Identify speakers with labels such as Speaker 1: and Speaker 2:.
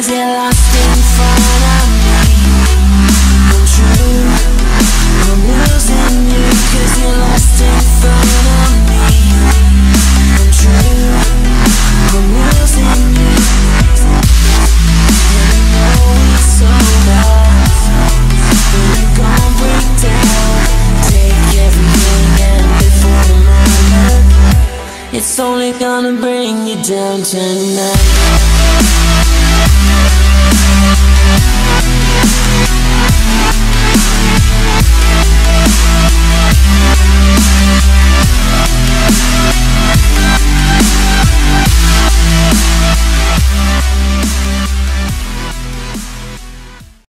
Speaker 1: 'cause you're lost in front of me. I'm true, I'm losing you 'cause you're lost in front of me. I'm true, I'm losing you. And I know it's so bad when you gon' break down. Take everything and live for the moment. It's only gonna bring you down tonight.